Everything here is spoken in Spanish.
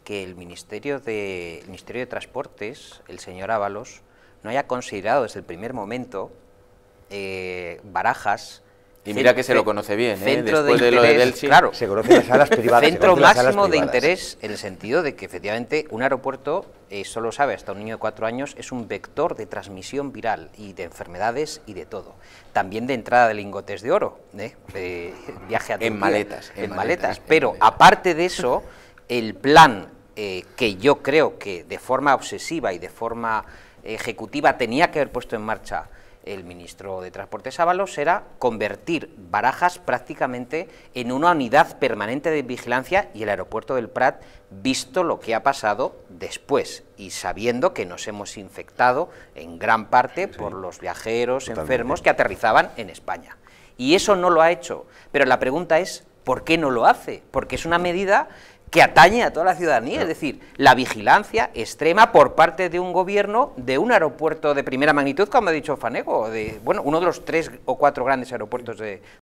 que el Ministerio de Transportes, el señor Ábalos, no haya considerado desde el primer momento Barajas. Y mira que se lo conoce bien, centro después de lo de interés, Delsi. claro, Se conocen las salas privadas. centro máximo de interés, en el sentido de que efectivamente un aeropuerto, solo sabe hasta un niño de 4 años, es un vector de transmisión viral y de enfermedades y de todo. También de entrada de lingotes de oro, viaje a Turquía, En maletas. Pero aparte de eso, el plan que yo creo que de forma obsesiva y de forma ejecutiva tenía que haber puesto en marcha el ministro de Transportes Ábalos era convertir Barajas prácticamente en una unidad permanente de vigilancia y el aeropuerto del Prat, visto lo que ha pasado después y sabiendo que nos hemos infectado en gran parte por los viajeros enfermos que aterrizaban en España. Y eso no lo ha hecho, pero la pregunta es, ¿por qué no lo hace? Porque es una medida que atañe a toda la ciudadanía, es decir, la vigilancia extrema por parte de un gobierno de un aeropuerto de primera magnitud, como ha dicho Fanego, uno de los 3 o 4 grandes aeropuertos de